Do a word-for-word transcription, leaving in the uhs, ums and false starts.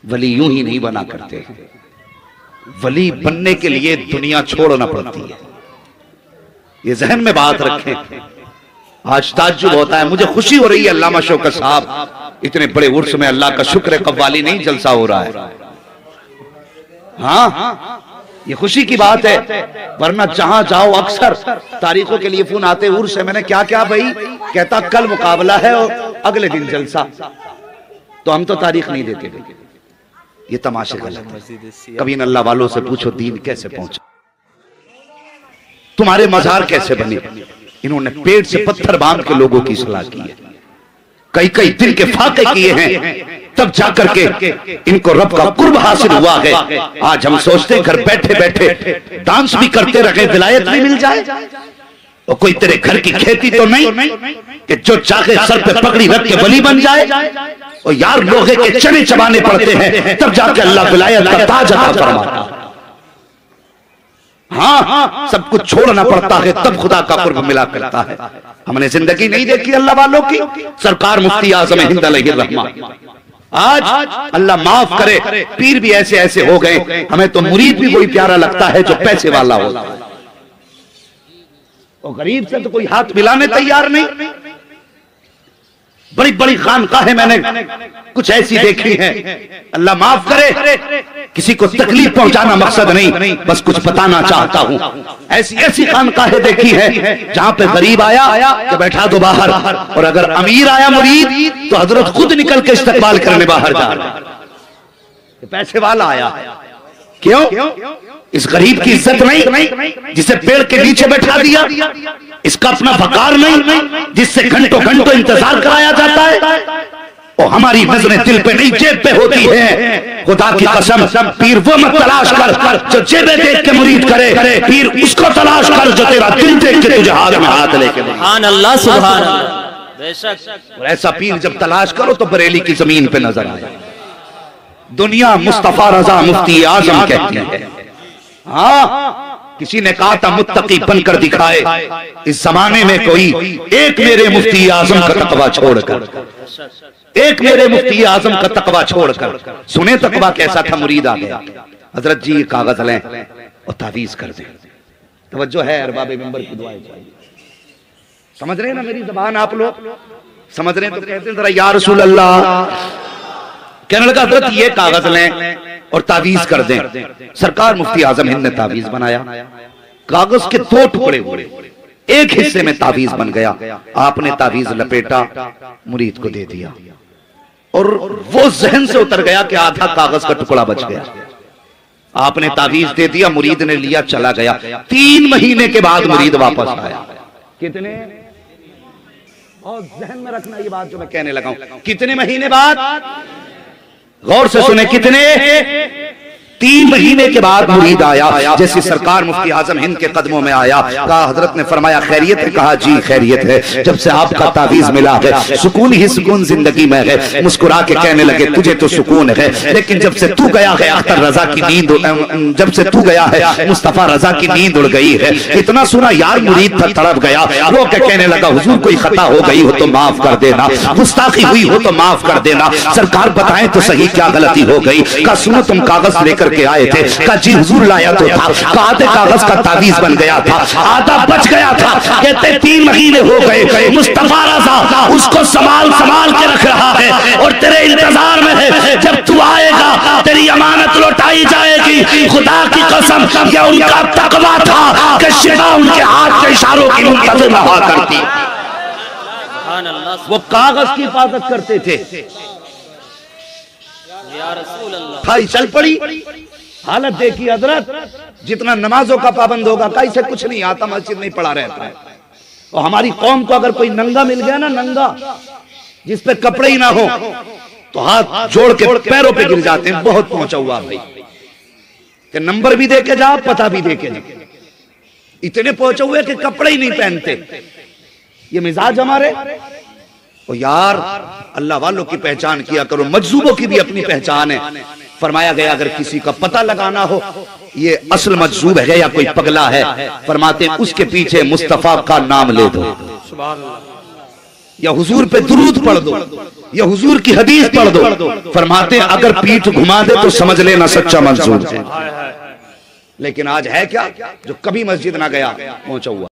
वली यूं ही नहीं बना करते, वली बनने के लिए दुनिया छोड़ना पड़ती है। ये जहन में बात रखें। आज ताज्जुब होता है, मुझे खुशी हो रही है अल्लामा शौकत साहब इतने बड़े उर्स में, अल्लाह का शुक्र है कव्वाली नहीं जलसा हो रहा है। हाँ ये खुशी की बात है, वरना जहां जाओ अक्सर तारीखों के लिए फोन आते उर्स है। मैंने क्या क्या भाई, कहता कल मुकाबला है और अगले दिन जलसा, तो हम तो तारीख नहीं देते भाई। ये तमाशे गलत है। कभी इन अल्लाह वालों से पूछो दीन कैसे पहुंचा, तुम्हारे मजार कैसे बने। इन्होंने पेट से पत्थर बांध के लोगों की सलाह की है, कई कई दिन के फाके किए हैं, तब जाकर के इनको रब का कुर्ब हासिल हुआ है। आज हम सोचते हैं घर बैठे बैठे डांस भी करते रहे, विलायत भी मिल जाए, और कोई तेरे घर की खेती तो नहीं कि जो चाहे सर पे पगड़ी रख के वली बन जाए। और यार लोहे के चने चबाने पड़ते हैं, तब जाके अल्लाह विलायत का ताज अता फरमाता है। हाँ हाँ सब कुछ छोड़ना पड़ता है, तब खुदा का कुर्ब मिला करता है। हमने जिंदगी नहीं देखी अल्लाह वालों की। सरकार मुफ्ती आजम हिंद अलैहि रहमान, आज अल्लाह माफ करे पीर भी ऐसे ऐसे हो गए, हमें तो मुरीद भी वही प्यारा लगता है जो पैसे वाला होता है, और गरीब से तो कोई हाथ मिलाने तैयार नहीं। बड़ी बड़ी खानकाहें मैंने कुछ ऐसी देखी हैं, अल्लाह माफ करे, किसी को तकलीफ पहुंचाना मकसद नहीं, बस कुछ बताना चाहता हूं। ऐसी ऐसी खानकाहें देखी है जहां पे गरीब आया कि बैठा दो बाहर, और अगर अमीर आया मुरीद तो हजरत खुद निकल के इस्तकबाल करने बाहर जा रहे हैं। पैसे वाला आया, क्यों? इस गरीब की इज्जत नहीं जिसे पेड़ के नीचे बैठा दिया, इसका अपना वकार नहीं जिससे घंटों घंटों इंतजार कराया जाता है। और हमारी नजरें दिल पे नहीं जेब पे होती है। खुदा की कसम, पीर वो मत तलाश कर जो जेबें देख के मुरीद करे, पीर उसको तलाश कर जो तेरा दिल देख के तुझे हाथ में हाथ लेके। सुभान अल्लाह, सुभान अल्लाह। बेशक। और ऐसा पीर जब तलाश करो तो बरेली की जमीन पे नजर आए। दुनिया मुस्तफा रजा मुफ्ती आजम कहती है। हाँ किसी ने कहा था मुत्तकी बनकर दिखाए इस जमाने में कोई, एक मेरे मुफ्ती आजम का तकवा छोड़कर, एक मेरे मुफ्ती आजम का तकवा छोड़कर। सुने तकवा कैसा था, मुरीद आ गया, हजरत जी कागज लें और तावीज कर दें। तवज्जो है अरबाबे मिंबर की दुआएं चाहिए। समझ रहे हैं ना मेरी जबान आप लोग, समझ रहे हैं तो कहते हैं जरा या रसूल अल्लाह। कहने लगा हजरत ये कागज लें और तावीज कर दें। सरकार मुफ्ती आजम हिंद ने तावीज बनाया, कागज के दो टुकड़े हुए, एक हिस्से में तावीज बन गया। आपने तावीज लपेटा, मुरीद को दे दिया, और वो जहन से उतर गया कि आधा कागज का टुकड़ा बच गया। आपने तावीज दे दिया, मुरीद ने लिया, चला गया। तीन महीने के बाद मुरीद वापस आया। कितने, और जहन में रखना ये बात जो मैं कहने लगा हूं, कितने महीने बाद, गौर से सुने, कितने, तीन महीने के बाद मुरीद आया। जैसे सरकार मुफ्ती आजम हिंद के कदमों में आया, कहा हजरत ने फरमाया खैरियत है? कहा जी खैरियत है, जब से आपका तावीज मिला है सुकून ही सुकून जिंदगी में है। मुस्कुरा के कहने लगे तुझे तो सुकून है, लेकिन जब से तू गया है अख्तर रजा की नींद, जब से तू गया है मुस्तफा रजा की नींद उड़ गई है। इतना सुना यार मुरीद था, तड़प गया, रो के कहने लगा हुजूर कोई खता हो गई हो तो माफ कर देना, गुस्ताखी हुई हो तो माफ कर देना। सरकार बताएं तो सही क्या गलती हो गई? कहा सुनो तुम कागज लेकर के आए थे? कहा जी हुजूर लाया तो था। कहा आधे कागज का तावीज बन गया था, आधा बच गया था। कहते तीन महीने हो गए, मुस्तफा रज़ा उसको संभाल संभाल के रख रहा है और तेरे इंतजार में है, जब तू आएगा तेरी अमानत लौटाई जाएगी। खुदा की कसम ये उनका तकवा था कि शिफा उनके हाथ के इशारों की मुंतज़िर हुआ करती। वो कागज की हिफाजत करते थे। भाई चल पड़ी हालत देखी हजरत, जितना नमाजों का पाबंद होगा कहीं से कुछ नहीं आता, मस्जिद नहीं पड़ा रहता है। और हमारी कौम को अगर कोई नंगा मिल गया ना, नंगा जिस पे कपड़े ही ना हो, तो हाथ जोड़ के पैरों पे गिर जाते हैं। बहुत पहुंचा हुआ भाई कि नंबर भी देके जा, पता भी देके जा, इतने पहुंचे हुए कि कपड़े ही नहीं पहनते। ये मिजाज हमारे। और यार अल्लाह वालों की पहचान किया करो, मजजूबों की भी अपनी पहचान है। फरमाया गया अगर किसी का पता लगाना हो ये असल मजजूब है या कोई पगला है, फरमाते उसके पीछे मुस्तफा का नाम ले दो। या हुजूर पे दुरूद पढ़ दो या हुजूर की हदीस पढ़ दो। फरमाते हैं अगर पीठ घुमा दे तो समझ लेना सच्चा मंसूर है। लेकिन आज है क्या, जो कभी मस्जिद ना गया पहुंचा हुआ।